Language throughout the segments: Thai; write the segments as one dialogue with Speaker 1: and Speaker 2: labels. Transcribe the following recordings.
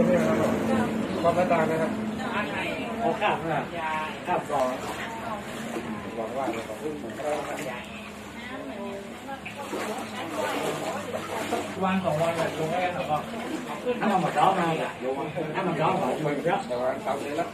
Speaker 1: ตัวนี้นะครับความต่างนะครับ
Speaker 2: โอ้ข้าวนะข้าวกรอง
Speaker 1: หวังว่าจะต้อง
Speaker 2: วันสองวันแบบลงแค่แล้วก็ถ้ามันหมดร้อนมาถ้ามันร้อนหมดมันเยอะ
Speaker 1: แต่ว่าทำเลยละ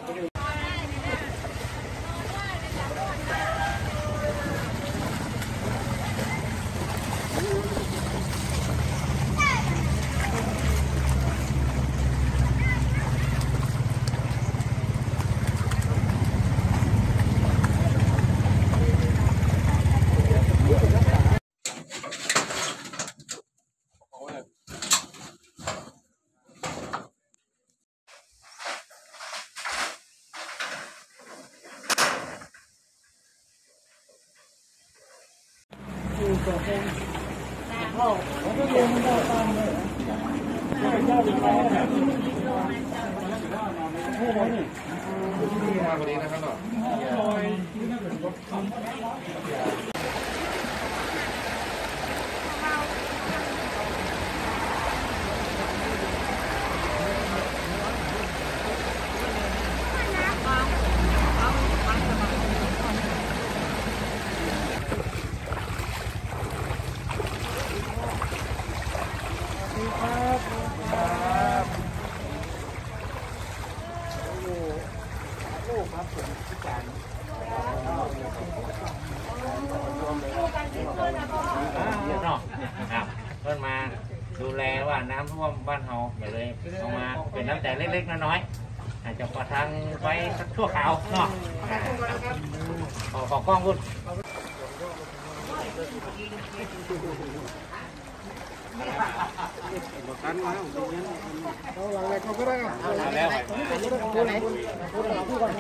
Speaker 1: ที่มาวันนี้นะครับ
Speaker 2: เพื่อนมาดูแลว่าน้ำท่วมบ้านเฮาเลยเอามาเป็นน้ำใจเล็กๆน้อยๆอาจจะประทังไว้สักชั่วคราวเนาะขอกล้องคุณ
Speaker 1: กันมาเอาหลังอะไรเขาก็ได้ครับ
Speaker 2: เอาแล้ว
Speaker 1: พูดไหนพูดก่อนพูดก่อน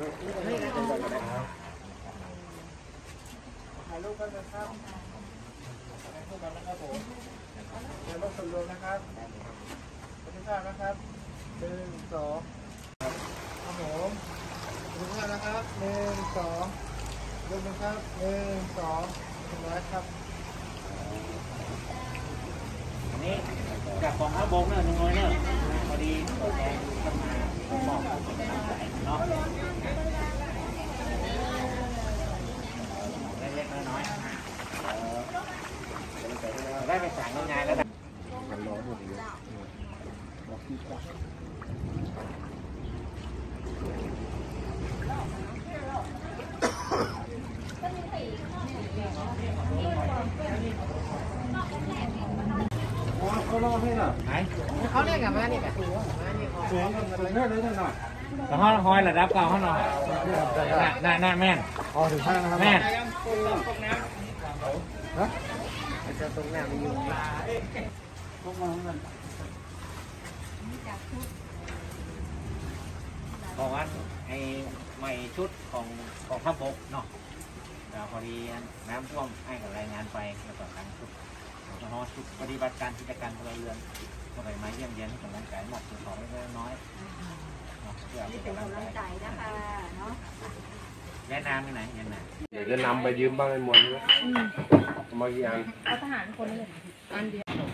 Speaker 1: ถ่ายรูปกันนะครับถ่ายรูปกันนะครับผมถ่ายรูปส่วนรวมนะครับขอบคุณมากนะครับ1 2ครับผมขอบคุณมากนะครับ1 2รูปนะครับ1 2 100ครับ
Speaker 2: นี่จากของพระบงเนี่ยน้อยเนี่ยพอดีตัวแทนขึ้นมาบอกเนาะเล็กๆน้อยๆได้ไปสั่งงานแล้ว
Speaker 1: เขาล่อให้หน่อย
Speaker 2: ไหน
Speaker 3: เขาเรียกกับมานี่กับ
Speaker 1: สวมกันเลยได้เลยหน่อย
Speaker 2: แล้วห้อยระดับเก่าเขาหน่อยน่าแม่น
Speaker 1: อ๋อถึงข้างนะครับ
Speaker 2: แม่น
Speaker 1: ฮะ
Speaker 3: จะตรงหน้ามีอยู่
Speaker 1: พวกน้องกัน
Speaker 2: บอกว่าไอ้ใหม่ชุดของทัพบกเนาะแต่พอดีน้ำท่วมให้กับรายงานไปแล้วก็ทางชุดชุดปฏิบัติการกิจการพลเรือนก็ไปมาเยี่ยมเยียนให้กำลังใจหมดส่วนของเล็กน้อยเพื่อเป็นกำลังใจนะคะเนาะแนะนำที่ไหนยังไง
Speaker 1: เดี๋ยวจะนำไปยืมบ้างไอ้มวลนี่มากี่อัน
Speaker 3: เอาทหารคนนึงอันเดียว